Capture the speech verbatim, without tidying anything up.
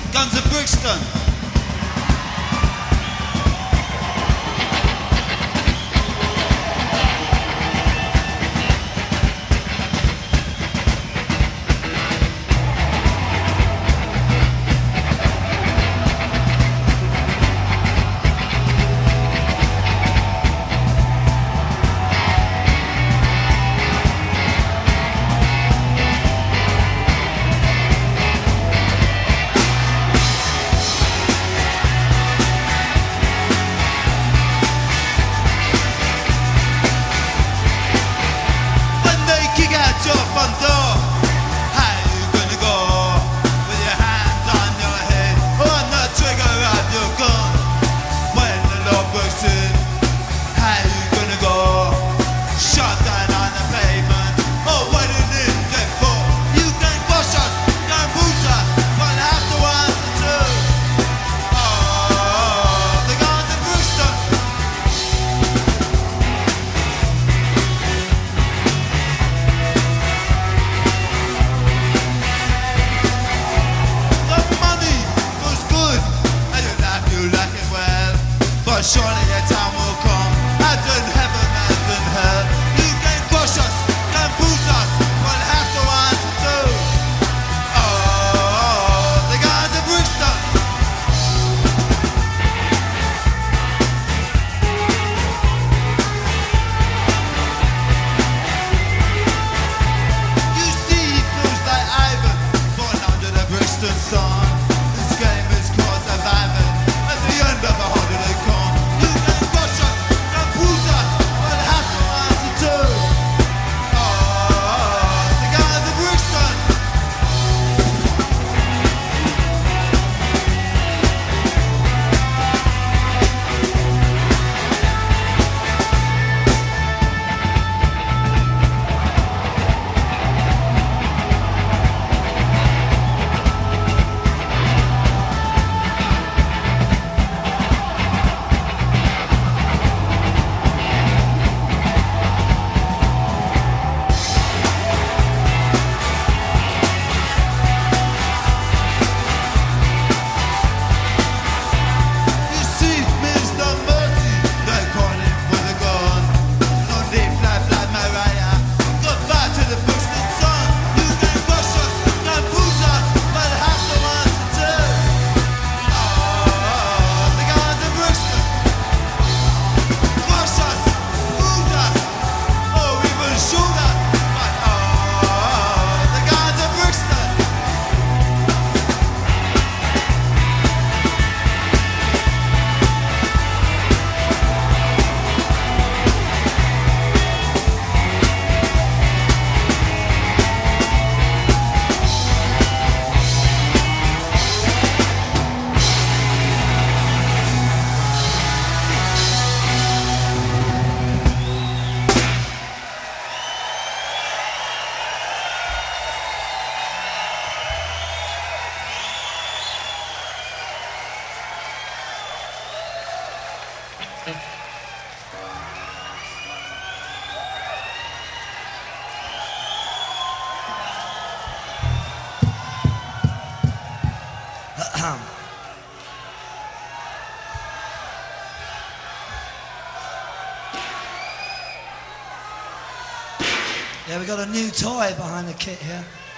Guns of Brixton. Surely your time will come, as in heaven, as in hell. You can crush us, can bruise us, but have to answer to. Oh, the guys of Brixton. You see, he feels like Ivan, born under the Brixton sun. This game is called surviving at the end of a holiday con. Yeah, we got a new toy behind the kit here.